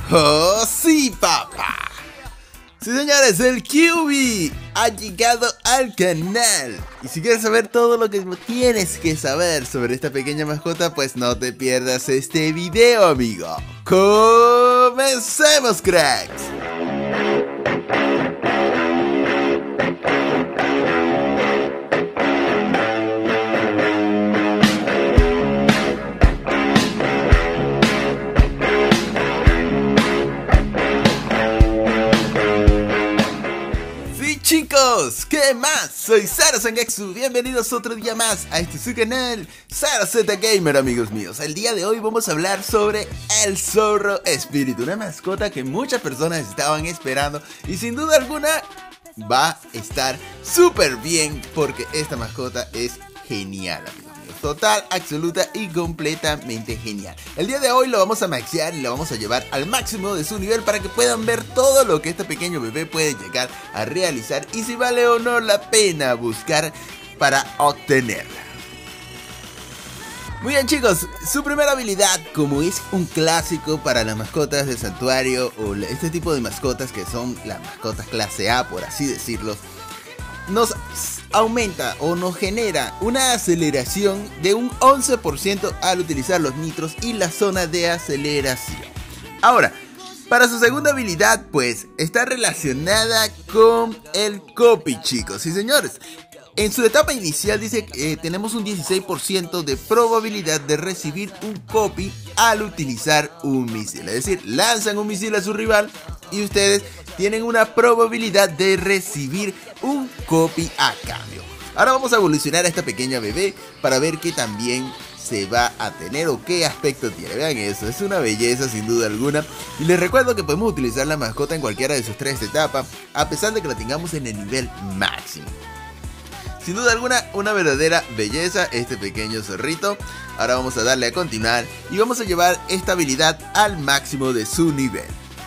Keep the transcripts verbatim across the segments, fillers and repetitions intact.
¡Oh, sí, papá! Sí, señores, el Q B ha llegado al canal. Y si quieres saber todo lo que tienes que saber sobre esta pequeña mascota, pues no te pierdas este video, amigo. ¡Comencemos, cracks! Chicos, ¿qué más? Soy Sara Sangetsu, bienvenidos otro día más a este su canal, Sara Z Gamer, amigos míos. El día de hoy vamos a hablar sobre el Zorro Espíritu, una mascota que muchas personas estaban esperando y sin duda alguna va a estar súper bien porque esta mascota es genial, amigos. Total, absoluta y completamente genial. El día de hoy lo vamos a maxear y lo vamos a llevar al máximo de su nivel para que puedan ver todo lo que este pequeño bebé puede llegar a realizar y si vale o no la pena buscar para obtenerla. Muy bien, chicos, su primera habilidad, como es un clásico para las mascotas de santuario o este tipo de mascotas que son las mascotas clase A, por así decirlo, nos aumenta o nos genera una aceleración de un once por ciento al utilizar los nitros y la zona de aceleración. Ahora, para su segunda habilidad, pues, está relacionada con el copy, chicos. Sí, señores. En su etapa inicial dice que eh, tenemos un dieciséis por ciento de probabilidad de recibir un copy al utilizar un misil. Es decir, lanzan un misil a su rival y ustedes tienen una probabilidad de recibir un copy a cambio. Ahora vamos a evolucionar a esta pequeña bebé para ver qué también se va a tener o qué aspecto tiene. Vean eso, es una belleza sin duda alguna. Y les recuerdo que podemos utilizar la mascota en cualquiera de sus tres etapas, a pesar de que la tengamos en el nivel máximo. Sin duda alguna, una verdadera belleza este pequeño zorrito. Ahora vamos a darle a continuar y vamos a llevar esta habilidad al máximo de su nivel.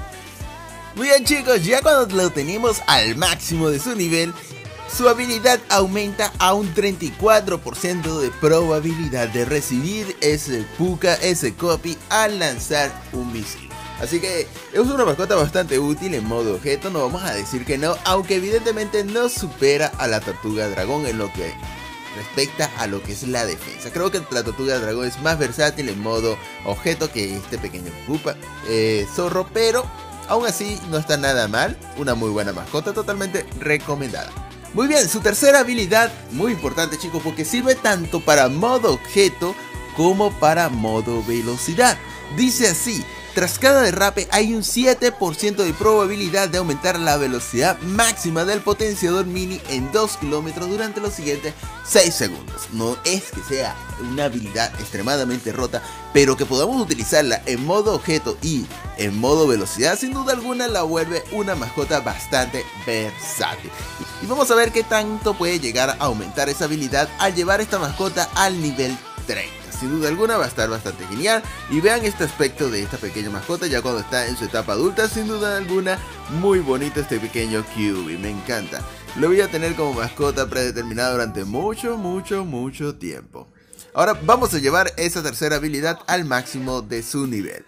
Muy bien, chicos, ya cuando lo tenemos al máximo de su nivel, su habilidad aumenta a un treinta y cuatro por ciento de probabilidad de recibir ese puka, ese copy al lanzar un misil. Así que es una mascota bastante útil en modo objeto, no vamos a decir que no, aunque evidentemente no supera a la tortuga dragón en lo que respecta a lo que es la defensa. Creo que la tortuga dragón es más versátil en modo objeto que este pequeño pupa, eh, zorro, pero aún así no está nada mal, una muy buena mascota, totalmente recomendada. Muy bien, su tercera habilidad, muy importante, chicos, porque sirve tanto para modo objeto como para modo velocidad. Dice así: tras cada derrape hay un siete por ciento de probabilidad de aumentar la velocidad máxima del potenciador mini en dos kilómetros durante los siguientes seis segundos. No es que sea una habilidad extremadamente rota, pero que podamos utilizarla en modo objeto y en modo velocidad, sin duda alguna la vuelve una mascota bastante versátil. Y vamos a ver qué tanto puede llegar a aumentar esa habilidad al llevar esta mascota al nivel treinta. Sin duda alguna va a estar bastante genial. Y vean este aspecto de esta pequeña mascota ya cuando está en su etapa adulta. Sin duda alguna muy bonito este pequeño Q B, me encanta. Lo voy a tener como mascota predeterminada durante mucho, mucho, mucho tiempo. Ahora vamos a llevar esa tercera habilidad al máximo de su nivel.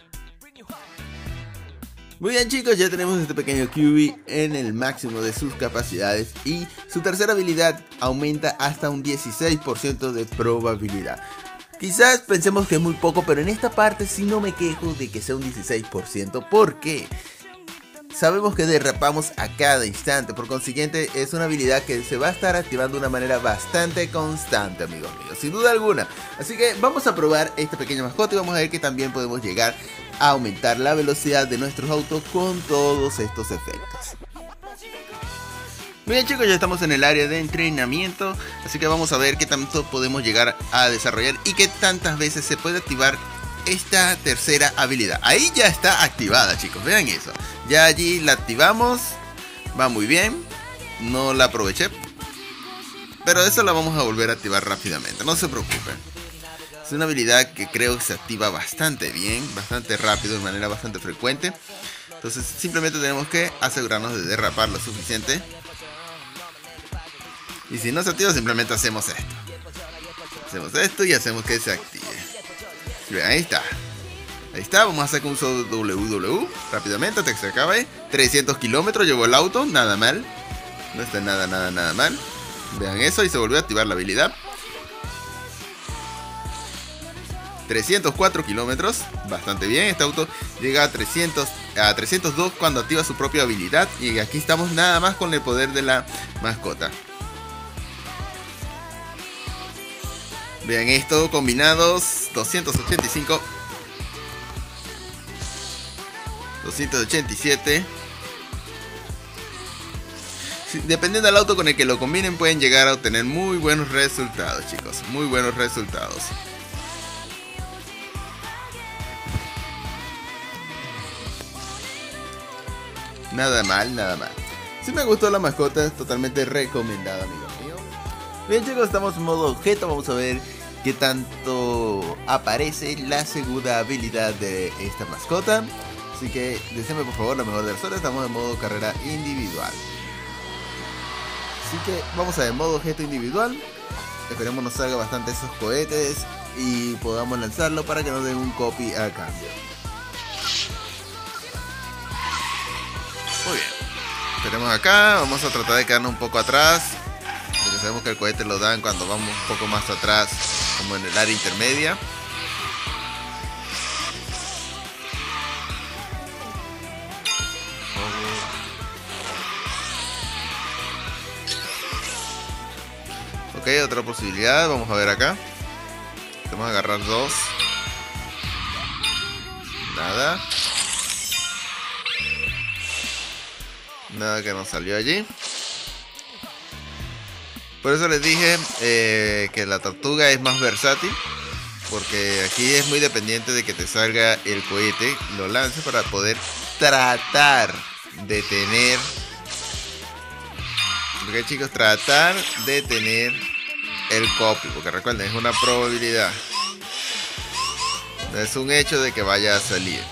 Muy bien, chicos, ya tenemos este pequeño Q B en el máximo de sus capacidades y su tercera habilidad aumenta hasta un dieciséis por ciento de probabilidad. Quizás pensemos que es muy poco, pero en esta parte sí no me quejo de que sea un dieciséis por ciento. ¿Por qué? Sabemos que derrapamos a cada instante, por consiguiente es una habilidad que se va a estar activando de una manera bastante constante, amigos míos, sin duda alguna. Así que vamos a probar esta pequeña mascota y vamos a ver que también podemos llegar a aumentar la velocidad de nuestros autos con todos estos efectos. Muy bien, chicos, ya estamos en el área de entrenamiento, así que vamos a ver qué tanto podemos llegar a desarrollar y qué tantas veces se puede activar esta tercera habilidad. Ahí ya está activada, chicos, vean eso. Ya allí la activamos, va muy bien, no la aproveché, pero eso la vamos a volver a activar rápidamente, no se preocupen. Es una habilidad que creo que se activa bastante bien, bastante rápido, de manera bastante frecuente. Entonces simplemente tenemos que asegurarnos de derrapar lo suficiente. Y si no se activa, simplemente hacemos esto. Hacemos esto y hacemos que se active. Bien, ahí está. Ahí está, vamos a hacer un uso W W rápidamente hasta que se acabe. trescientos kilómetros llevó el auto, nada mal. No está nada, nada, nada mal. Vean eso y se volvió a activar la habilidad. trescientos cuatro kilómetros, bastante bien. Este auto llega a, trescientos, a trescientos dos cuando activa su propia habilidad. Y aquí estamos nada más con el poder de la mascota. Vean esto, combinados, doscientos ochenta y cinco, doscientos ochenta y siete. Sí, dependiendo del auto con el que lo combinen, pueden llegar a obtener muy buenos resultados, chicos. Muy buenos resultados. Nada mal, nada mal. Si me gustó la mascota, es totalmente recomendada, amigo mío. Bien, chicos, estamos en modo objeto. Vamos a ver qué tanto aparece la segunda habilidad de esta mascota. Así que deseenme por favor la mejor de las suerte. Estamos en modo carrera individual. Así que vamos a ver modo objeto individual. Esperemos nos salga bastante esos cohetes y podamos lanzarlo para que nos den un copy a cambio. Muy bien. Esperemos acá. Vamos a tratar de quedarnos un poco atrás, porque sabemos que el cohete lo dan cuando vamos un poco más atrás, como en el área intermedia. Ok, otra posibilidad. Vamos a ver acá. Vamos a agarrar dos. Nada. Nada que nos salió allí. Por eso les dije eh, que la tortuga es más versátil, porque aquí es muy dependiente de que te salga el cohete, lo lances para poder tratar de tener, ok chicos, tratar de tener el copy, porque recuerden, es una probabilidad, no es un hecho de que vaya a salir.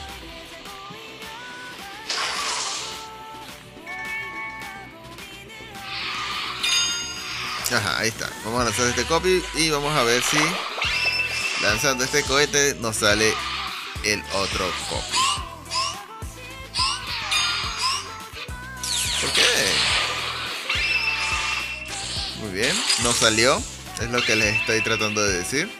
Ajá, ahí está. Vamos a lanzar este copy y vamos a ver si lanzando este cohete nos sale el otro copy. ¿Por qué? Muy bien, no salió. Es lo que les estoy tratando de decir.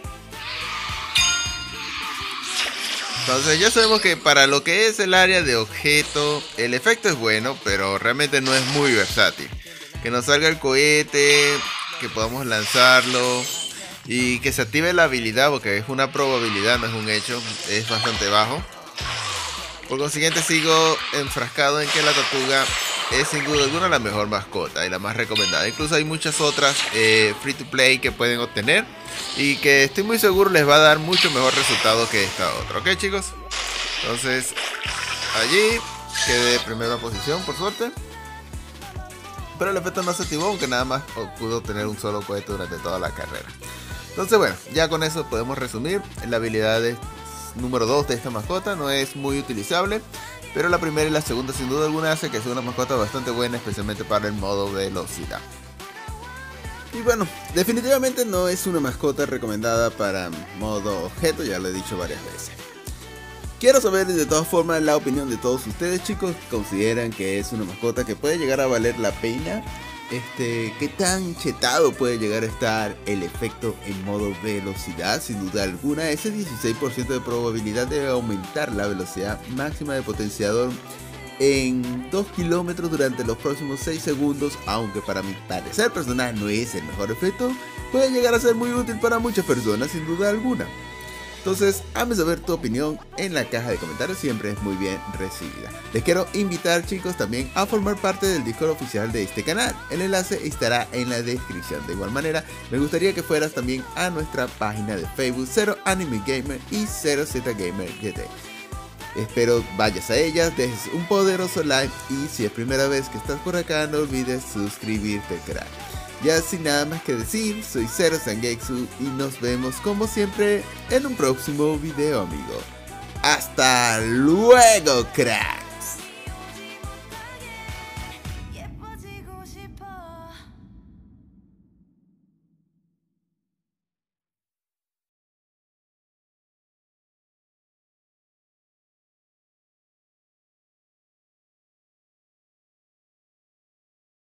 Entonces ya sabemos que para lo que es el área de objeto, el efecto es bueno, pero realmente no es muy versátil. Que nos salga el cohete, que podamos lanzarlo y que se active la habilidad, porque es una probabilidad, no es un hecho, es bastante bajo. Por consiguiente sigo enfrascado en que la tortuga es sin duda alguna la mejor mascota y la más recomendada. Incluso hay muchas otras eh, free to play que pueden obtener y que estoy muy seguro les va a dar mucho mejor resultado que esta otra. Ok chicos, entonces allí quedé primera posición por suerte. Pero el efecto no se activó, aunque nada más pudo tener un solo cohete durante toda la carrera. Entonces bueno, ya con eso podemos resumir. La habilidad de, número dos de esta mascota no es muy utilizable, pero la primera y la segunda sin duda alguna hace que sea una mascota bastante buena, especialmente para el modo velocidad. Y bueno, definitivamente no es una mascota recomendada para modo objeto, ya lo he dicho varias veces. Quiero saber de todas formas la opinión de todos ustedes, chicos. ¿Consideran que es una mascota que puede llegar a valer la pena? Este, ¿qué tan chetado puede llegar a estar el efecto en modo velocidad? Sin duda alguna, ese dieciséis por ciento de probabilidad debe aumentar la velocidad máxima de potenciador en dos kilómetros durante los próximos seis segundos. Aunque para mi parecer personal no es el mejor efecto, puede llegar a ser muy útil para muchas personas, sin duda alguna. Entonces, hazme saber tu opinión en la caja de comentarios, siempre es muy bien recibida. Les quiero invitar, chicos, también a formar parte del Discord oficial de este canal. El enlace estará en la descripción. De igual manera, me gustaría que fueras también a nuestra página de Facebook Zero Anime Gamer y Zero Z Gamer G T. Espero vayas a ellas, dejes un poderoso like y si es primera vez que estás por acá, no olvides suscribirte, crack. Ya sin nada más que decir, soy Zero Zangetsu y nos vemos como siempre en un próximo video, amigo. ¡Hasta luego, crack!